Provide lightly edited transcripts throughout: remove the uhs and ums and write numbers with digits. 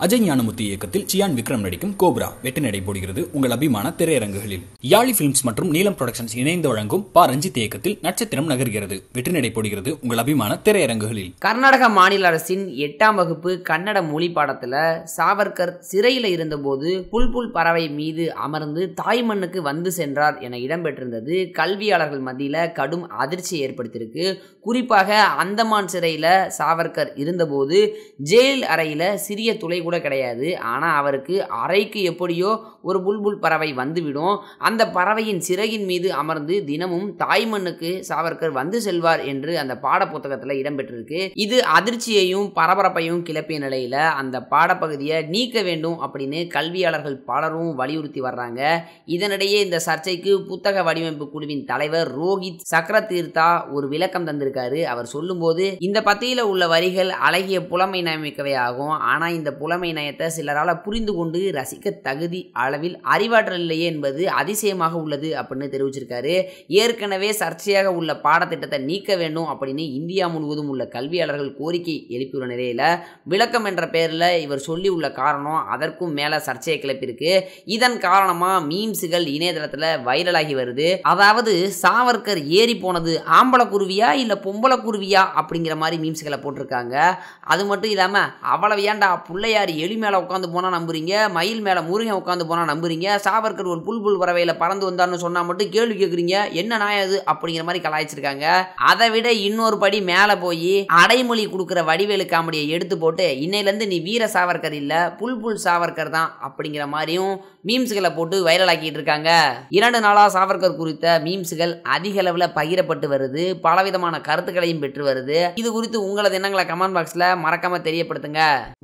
அஜய் ஞானமுத்து இயக்கத்தில் சியான் விக்ரம் நடிக்கும் கோப்ரா வெற்றி நடை போடுகிறது உங்கள் அபிமான திரையரங்குகளில். யாழி பிலிம்ஸ் மற்றும் நீலம் புரொடக்ஷன்ஸ் இணைந்து வழங்கும் பா ரஞ்சித் இயக்கத்தில் நட்சத்திரம் நகர்கிறது வெற்றி நடை போடுகிறது உங்கள் அபிமான திரையரங்குகளில். கர்நாடக மாநில அரசின் 8ஆம் வகுப்பு கன்னட மொழி பாடத்துல சாவர்கர் சிறையில் இருந்தபோது புல்புல் பறவை மீது அமர்ந்து தாய் மண்ணுக்கு வந்து சென்றார் என இடம்பெற்றிருந்தது கல்வியாளர்கள் மத்தியில கடும் அதிர்ச்சியை ஏற்படுத்தியிருக்கு. குறிப்பாக அந்தமான் சிறையில சாவர்கர் இருந்தபோது ஜெயில் அறையில சிறிய துளை கூட கிடையாது. ஆனா அவருக்கு அறைக்கு எப்படியோ ஒரு புல்புல் பறவை வந்துவிடும். அந்த பறவையின் சிறகின் மீது அமர்ந்து தினமும் தாய் மண்ணுக்கு சாவர்கர் வந்து செல்வார் என்று அந்த பாட புத்தகத்துல இடம்பெற்றிருக்கு. இது அதிர்ச்சியையும் பரபரப்பையும் கிளப்பிய நிலையில அந்த பாடப்பகுதியை நீக்க வேண்டும் அப்படின்னு கல்வியாளர்கள் பலரும் வலியுறுத்தி வர்றாங்க. இதனிடையே இந்த சர்ச்சைக்கு புத்தக வடிவமைப்பு குழுவின் தலைவர் ரோஹித் சக்கரதீர்த்தா ஒரு விளக்கம் தந்திருக்காரு. அவர் சொல்லும்போது, இந்த பத்தியில உள்ள வரிகள் அழகிய புலமை நயமிக்கவே ஆகும். ஆனா இந்த புலமை நயத்தை சிலரால புரிந்து கொண்டு ரசிக்க தகுதி அளவில் அறிவாற்றல் இல்லையே என்பது அதிசயமாக உள்ளது அப்படின்னு தெரிவிச்சிருக்காரு. ஏற்கனவே சர்ச்சையாக உள்ள பாடத்திட்டத்தை நீக்க வேண்டும் அப்படின்னு இந்தியா முழுவதும் உள்ள கல்வியாளர்கள் கோரிக்கை எழுப்பியுள்ள நிலையில விளக்கம் என்ற பெயரில் இவர் சொல்லி உள்ள காரணம் அதற்கும் மேல சர்ச்சையை கிளப்பியிருக்கு. இதன் காரணமா மீம்ஸுகள் இணையதளத்துல வைரலாகி வருது. அதாவது சாவர்கர் ஏறி போனது ஆம்பளை குருவியா இல்ல பொம்பளை குருவியா அப்படிங்கிற மாதிரி மீம்ஸ்களை போட்டிருக்காங்க. அது மட்டும் இல்லாம அவ்வளவு ஏண்டா பிள்ளையார் எலி மேல உட்காந்து போனா நம்புறீங்க, மயில் மேல முருகன் உட்காந்து போனா நம்புறீங்க, சாவர்கர் ஒரு புல்புல் பறவையில பறந்து வந்தார்னு சொன்னா மட்டும் கேள்வி கேட்குறீங்க, என்ன நாயது அப்படிங்கிற மாதிரி கலாய்ச்சிருக்காங்க. அதை விட இன்னொரு படி மேல போய் அடைமொழி கொடுக்குற வடிவேலு காமெடியை எடுத்து போட்டு இன்னையில இருந்து நீ வீர சாவர்கர் இல்ல புல்புல் சாவர்கர் தான் அப்படிங்கிற மாதிரியும் மீம்ஸ்களை போட்டு வைரலாக்கிட்டு இருக்காங்க. 2 நாளா சாவர்கர் குறித்த மீம்ஸ்கள் அதிக அளவுல பகிரப்பட்டு வருது. பலவிதமான கருத்துக்களையும் பெற்று வருது. இது குறித்து உங்களது எண்ணங்களை கமெண்ட் பாக்ஸ்ல மறக்காம தெரியப்படுத்துங்க.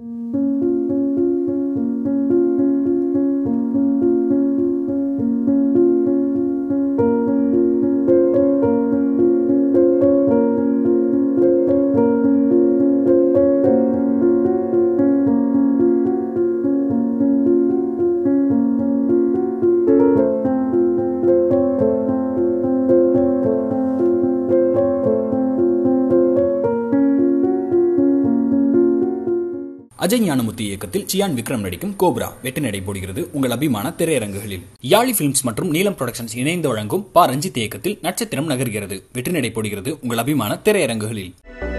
அஜய் ஞானமுத்து இயக்கத்தில் சியான் விக்ரம் நடிக்கும் கோப்ரா வெற்றி நடை போடுகிறது உங்கள் அபிமான திரையரங்குகளில். யாழி பிலிம்ஸ் மற்றும் நீலம் புரொடக்ஷன்ஸ் இணைந்து வழங்கும் பா ரஞ்சித் இயக்கத்தில் நட்சத்திரம் நகர்கிறது வெற்றி நடை போடுகிறது உங்கள் அபிமான திரையரங்குகளில்.